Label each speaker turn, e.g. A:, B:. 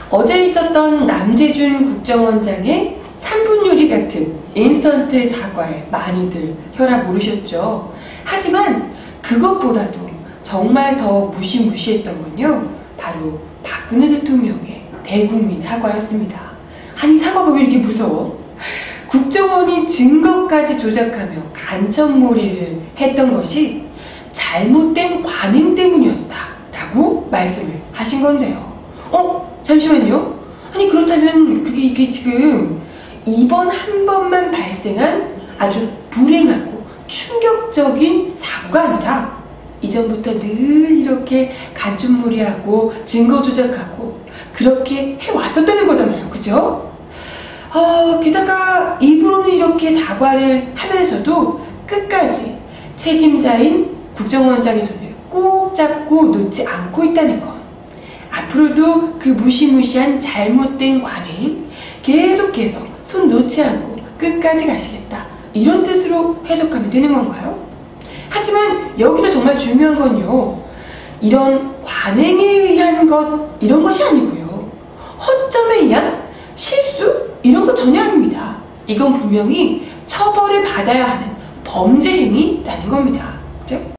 A: 어제 있었던 남재준 국정원장의 3분 요리 같은 인스턴트 사과에 많이들 혈압 오르셨죠. 하지만 그것보다도 정말 더 무시무시했던 건요, 바로 박근혜 대통령의 대국민 사과였습니다. 아니, 사과가 왜 이렇게 무서워? 국정원이 증거까지 조작하며 간첩몰이를 했던 것이 잘못된 관행 때문이었다라고 말씀을 하신 건데요. 잠시만요. 아니, 그렇다면 이게 지금 이번 한 번만 발생한 아주 불행하고 충격적인 사고가 아니라 이전부터 늘 이렇게 간첩몰이하고 증거 조작하고 그렇게 해왔었다는 거잖아요. 그죠? 게다가 입으로는 이렇게 사과를 하면서도 끝까지 책임자인 국정원장의 손을 꼭 잡고 놓지 않고 있다는 것. 앞으로도 그 무시무시한 잘못된 관행 계속해서 손 놓지 않고 끝까지 가시겠다, 이런 뜻으로 해석하면 되는 건가요? 하지만 여기서 정말 중요한 건요, 이런 관행에 의한 것, 이런 것이 아니고요, 허점에 의한 실수? 이런 것 전혀 아닙니다. 이건 분명히 처벌을 받아야 하는 범죄 행위라는 겁니다. 그죠?